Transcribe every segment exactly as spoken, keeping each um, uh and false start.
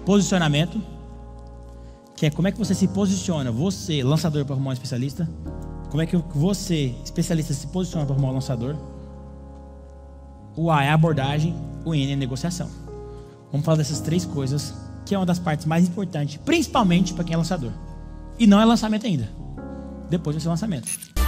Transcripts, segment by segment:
Posicionamento, que é como é que você se posiciona, você, lançador, para arrumar um especialista. Como é que você, especialista, se posiciona para arrumar um lançador. O A é abordagem, o N é negociação. Vamos falar dessas três coisas, que é uma das partes mais importantes, principalmente para quem é lançador. E não é lançamento ainda. Depois vai ser lançamento.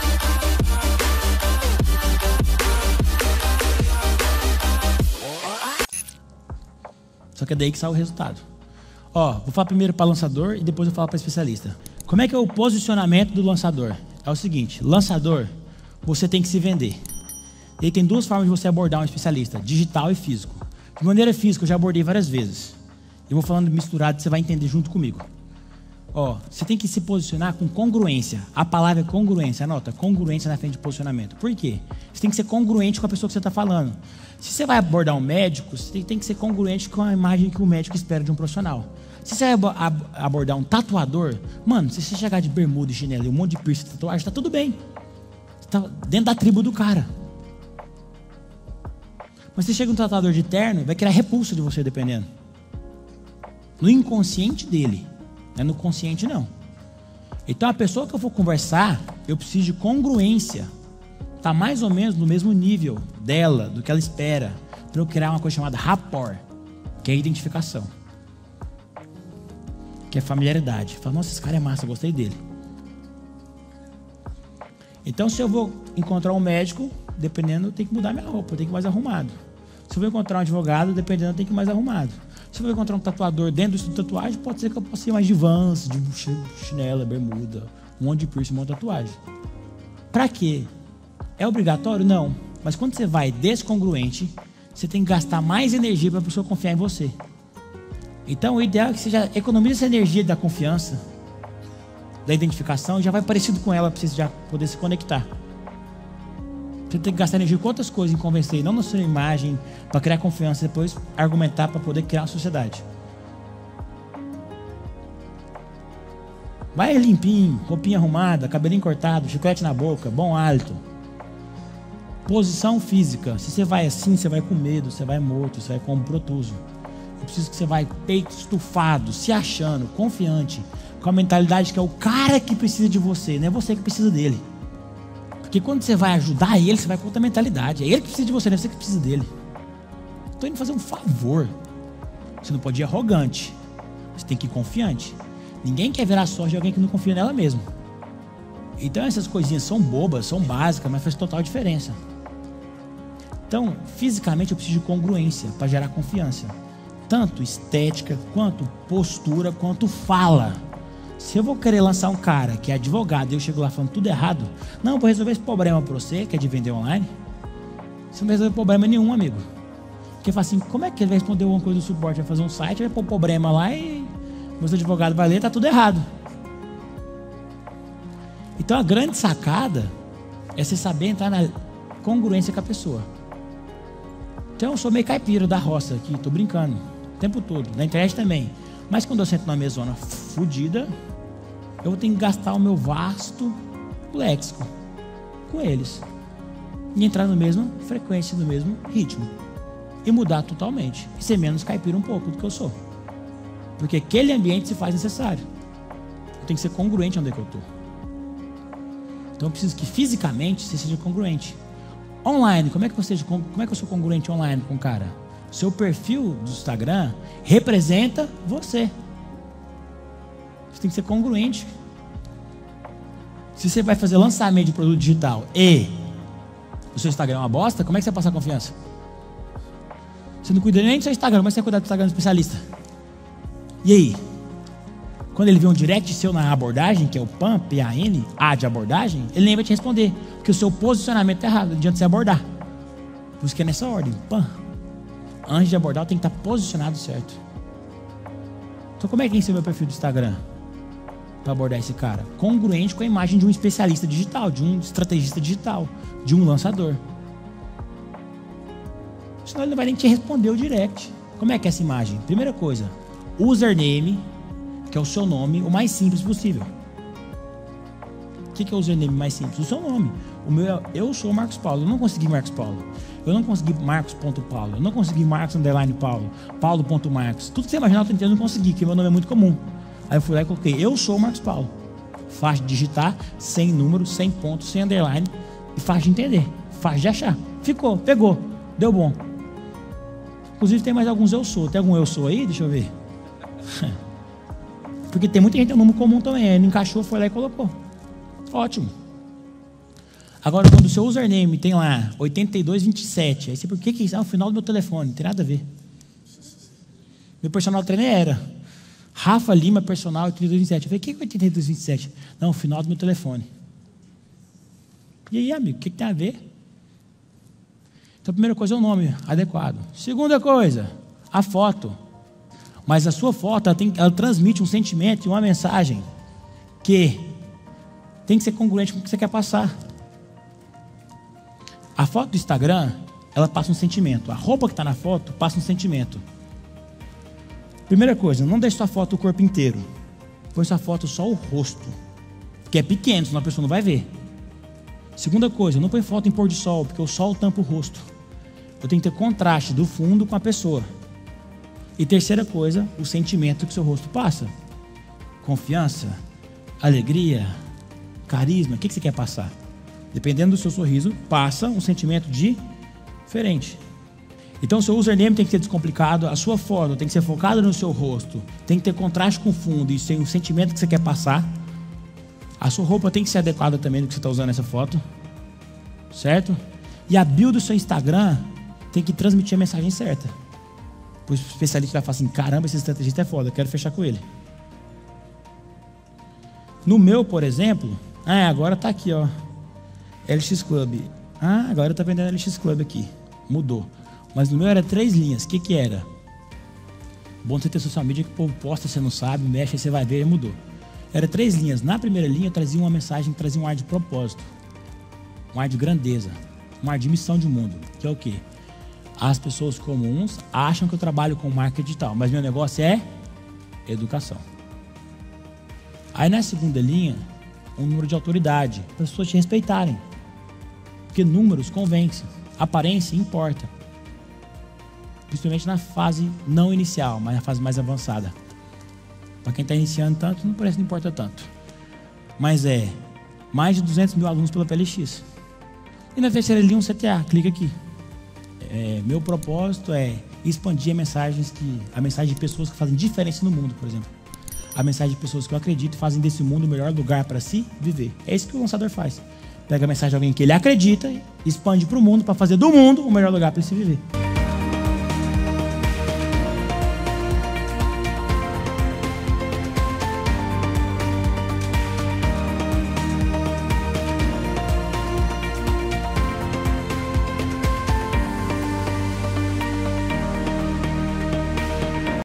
Só que é daí que sai o resultado. Ó, vou falar primeiro para lançador e depois eu vou falar para especialista. Como é que é o posicionamento do lançador? É o seguinte, lançador, você tem que se vender. E aí tem duas formas de você abordar um especialista, digital e físico. De maneira física eu já abordei várias vezes. Eu vou falando misturado, você vai entender junto comigo. Ó, você tem que se posicionar com congruência. A palavra é congruência, anota, congruência na frente de posicionamento. Por quê? Você tem que ser congruente com a pessoa que você está falando. Se você vai abordar um médico, você tem que ser congruente com a imagem que o médico espera de um profissional. Se você vai abordar um tatuador, mano, se você chegar de bermuda e chinelo e um monte de piercing, tatuagem, tá tudo bem. Você tá dentro da tribo do cara. Mas se chega um tatuador de terno, vai criar repulsa de você, dependendo. No inconsciente dele. Não é no consciente, não. Então, a pessoa que eu for conversar, eu preciso de congruência. Tá mais ou menos no mesmo nível dela, do que ela espera. Para eu criar uma coisa chamada rapport, que é identificação. Que é familiaridade. Fala, nossa, esse cara é massa, gostei dele. Então, se eu vou encontrar um médico, dependendo, eu tenho que mudar minha roupa, eu tenho que ir mais arrumado. Se eu vou encontrar um advogado, dependendo, eu tenho que ir mais arrumado. Se eu vou encontrar um tatuador dentro do estúdio de tatuagem, pode ser que eu possa ir mais de Vans, de chinela, bermuda, um monte de piercing, um monte de tatuagem. Pra quê? É obrigatório? Não. Mas quando você vai descongruente, você tem que gastar mais energia para a pessoa confiar em você. Então, o ideal é que você já economize essa energia da confiança, da identificação, e já vai parecido com ela para você já poder se conectar. Você tem que gastar energia com outras coisas em convencer, não na sua imagem, para criar confiança e depois argumentar para poder criar uma sociedade. Vai limpinho, roupinha arrumada, cabelinho cortado, chiclete na boca, bom hálito. Posição física. Se você vai assim, você vai com medo, você vai morto, você vai com protuso. Eu preciso que você vai peito estufado, se achando, confiante, com a mentalidade que é o cara que precisa de você, não é você que precisa dele. Porque quando você vai ajudar ele, você vai com outra mentalidade. É ele que precisa de você, não é você que precisa dele. Estou indo fazer um favor. Você não pode ir arrogante. Você tem que ir confiante. Ninguém quer virar sorte de alguém que não confia nela mesmo. Então essas coisinhas são bobas, são básicas, mas faz total diferença. Então, fisicamente eu preciso de congruência para gerar confiança. Tanto estética, quanto postura, quanto fala. Se eu vou querer lançar um cara que é advogado e eu chego lá falando tudo errado, não, vou resolver esse problema para você, que é de vender online. Você não vai resolver problema nenhum, amigo. Porque fala assim, como é que ele vai responder alguma coisa do suporte? Vai fazer um site, vai pôr problema lá e meus advogados vai ler, tá tudo errado. Então a grande sacada é você saber entrar na congruência com a pessoa. Então eu sou meio caipira da roça aqui, tô brincando o tempo todo, na internet também. Mas quando eu sento numa mesona fodida, eu vou ter que gastar o meu vasto léxico com eles. E entrar na mesma frequência, no mesmo ritmo. E mudar totalmente. E ser menos caipira um pouco do que eu sou. Porque aquele ambiente se faz necessário. Eu tenho que ser congruente onde é que eu estou. Então eu preciso que fisicamente você seja congruente. Online, como é que, você, como é que eu sou congruente online com o cara? Seu perfil do Instagram representa você. Você tem que ser congruente. Se você vai fazer lançamento de produto digital e o seu Instagram é uma bosta, como é que você vai passar confiança? Você não cuida nem do seu Instagram, mas você vai cuidar do Instagram do especialista. E aí? Quando ele vê um direct seu na abordagin, que é o P A N, P A N, A de abordagem, ele nem vai te responder, porque o seu posicionamento está errado, não adianta você abordar. Por isso que é nessa ordem, P A N. Antes de abordar, tem que estar posicionado certo. Então como é que tem que ser o meu perfil do Instagram para abordar esse cara? Congruente com a imagem de um especialista digital, de um estrategista digital, de um lançador. Senão ele não vai nem te responder o direct. Como é que é essa imagem? Primeira coisa, username, que é o seu nome, o mais simples possível. que, que é o username mais simples? O seu nome. O meu é eu sou Marcos Paulo. Eu não consegui Marcos Paulo. Eu não consegui Marcos.Paulo. Eu não consegui Marcos underline Paulo. Paulo.Marcos. Tudo que você imaginar eu não consegui, porque meu nome é muito comum. Aí eu fui lá e coloquei eu sou Marcos Paulo. Fácil de digitar, sem número, sem ponto, sem underline. E fácil de entender. Fácil de achar. Ficou, pegou. Deu bom. Inclusive tem mais alguns eu sou. Tem algum eu sou aí? Deixa eu ver. Porque tem muita gente que tem um número comum também. Ele encaixou, foi lá e colocou. Ótimo. Agora, quando o seu username tem lá oitenta e dois vinte e sete, aí você, por que que isso? Ah, o final do meu telefone. Não tem nada a ver. Meu personal trainer era Rafa Lima, personal oitenta e dois vinte e sete. Eu falei, o que é oitenta e dois vinte e sete? Não, o final do meu telefone. E aí, amigo, o que, que tem a ver? Então, a primeira coisa é o nome adequado. Segunda coisa, a foto. Mas a sua foto, ela, tem, ela transmite um sentimento e uma mensagem que tem que ser congruente com o que você quer passar. A foto do Instagram, ela passa um sentimento. A roupa que está na foto passa um sentimento. Primeira coisa, não deixe sua foto o corpo inteiro. Põe sua foto só o rosto, que é pequeno, senão a pessoa não vai ver. Segunda coisa, não põe foto em pôr de sol, porque o sol tampa o rosto. Eu tenho que ter contraste do fundo com a pessoa. E terceira coisa, o sentimento que seu rosto passa. Confiança, alegria, carisma, o que, que você quer passar? Dependendo do seu sorriso, passa um sentimento diferente. Então o seu username tem que ser descomplicado, a sua foto tem que ser focada no seu rosto, tem que ter contraste com o fundo e tem um sentimento que você quer passar. A sua roupa tem que ser adequada também do que você está usando nessa foto, certo? E a bio do seu Instagram tem que transmitir a mensagem certa. O especialista vai falar assim, caramba, esse estrategista é foda, eu quero fechar com ele. No meu, por exemplo, ah, agora está aqui, ó, L X Club. Ah, agora está vendendo L X Club aqui, mudou. Mas no meu era três linhas. O que que era? Bom você ter social media que o povo posta, você não sabe, mexe, aí você vai ver, e mudou. Era três linhas. Na primeira linha eu trazia uma mensagem que trazia um ar de propósito, um ar de grandeza, um ar de missão de mundo. Que é o quê? As pessoas comuns acham que eu trabalho com marketing digital, mas meu negócio é educação. Aí na segunda linha, um número de autoridade, para as pessoas te respeitarem. Porque números convencem, aparência importa. Principalmente na fase não inicial, mas na fase mais avançada. Para quem está iniciando tanto, não parece que não importa tanto. Mas é mais de duzentos mil alunos pela P L X. E na terceira linha um C T A, clica aqui. É, meu propósito é expandir a mensagens que, a mensagem de pessoas que fazem diferença no mundo, por exemplo. A mensagem de pessoas que eu acredito fazem desse mundo o melhor lugar para se viver. É isso que o lançador faz. Pega a mensagem de alguém que ele acredita, expande para o mundo para fazer do mundo o melhor lugar para se viver.